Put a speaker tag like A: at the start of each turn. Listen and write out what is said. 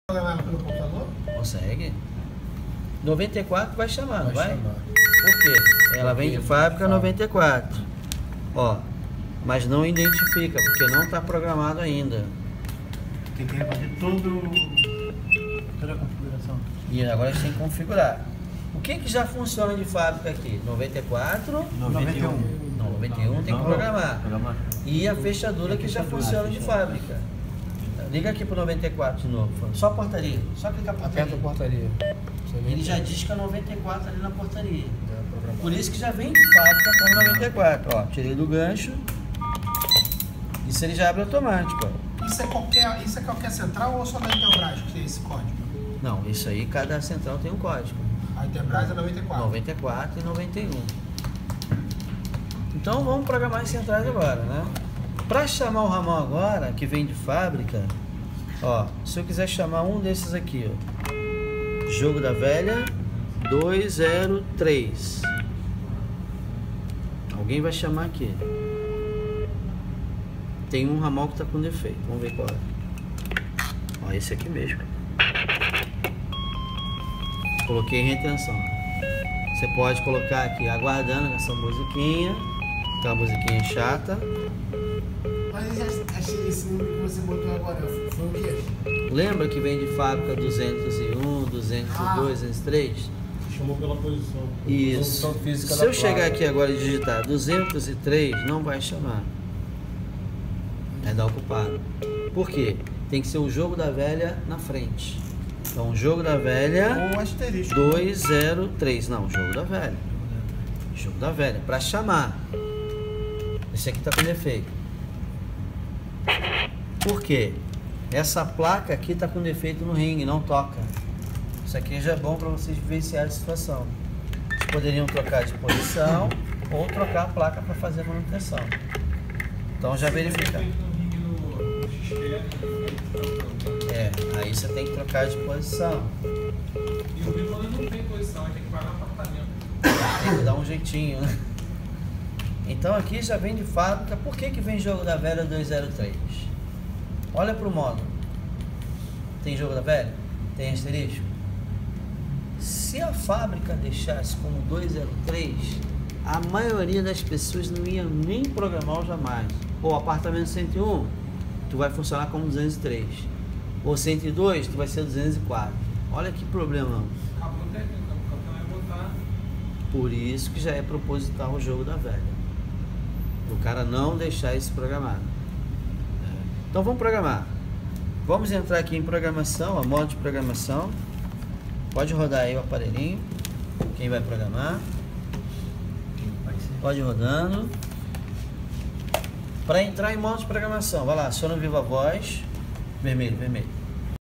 A: Programar pelo computador?
B: Consegue. 94 vai chamar, não vai?
A: chamar.
B: Por quê? Ela vem de fábrica 94. Ó, mas não identifica, porque não está programado ainda.
A: Tem que fazer toda a configuração.
B: E agora a gente tem que configurar. O que já funciona de fábrica aqui? 94,
A: 91.
B: Não, 91 tem que programar. E a fechadura que já funciona de fábrica. Liga aqui pro 94 de novo. Só a portaria. Só clicar a portaria.
A: Aperta a portaria.
B: Ele já diz que é 94 ali na portaria. Por isso que já vem de fábrica como 94. Ó, tirei do gancho. Isso ele já abre automático. Ó.
A: Isso é qualquer central ou só da Intelbras que tem esse código?
B: Não, isso aí cada central tem um código.
A: A Intelbras é 94.
B: 94 e 91. Então vamos programar as centrais agora, né? Para chamar o ramal agora, que vem de fábrica, ó, se eu quiser chamar um desses aqui, ó, jogo da velha 203. Alguém vai chamar aqui. Tem um ramal que está com defeito. Vamos ver qual é. Ó, esse aqui mesmo. Coloquei em retenção. Você pode colocar aqui aguardando essa musiquinha. Tá uma musiquinha chata.
A: Mas esse número que você botou agora foi o quê?
B: Lembra que vem de fábrica 201, 202, 203?
C: Chamou pela posição.
B: Isso.
C: Posição física
B: Se
C: da
B: eu chegar
C: placa.
B: aqui agora e digitar 203, não vai chamar. É dar ocupado. Por quê? Tem que ser o jogo da velha na frente. Então, o jogo da velha
A: Ou asterisco.
B: 203. Não, jogo da velha. Jogo da velha. Para chamar. Esse aqui tá com defeito. Por quê? Essa placa aqui tá com defeito no ringue, não toca. Isso aqui já é bom para vocês vivenciarem a situação. Vocês poderiam trocar de posição ou trocar a placa para fazer a manutenção. Então já verifica. É, aí você tem que trocar de posição.
C: E o Rio não tem posição, tem que pagar apartamento.
B: Tem que dar um jeitinho, né? Então aqui já vem de fábrica. Por que vem jogo da velha 203? Olha para o módulo. Tem jogo da velha? Tem asterisco? Se a fábrica deixasse como 203, a maioria das pessoas não ia nem programar o jamais. Ou apartamento 101, tu vai funcionar como 203. Ou 102, tu vai ser 204. Olha que problema.
C: Acabou o técnico, o campeão vai botar.
B: Por isso que já é proposital o jogo da velha. O cara não deixar isso programado. Então vamos programar. Vamos entrar aqui em programação, a modo de programação. Pode rodar aí o aparelhinho. Quem vai programar? Pode ir rodando. Para entrar em modo de programação, vai lá, aciona o Viva Voz. Vermelho, vermelho.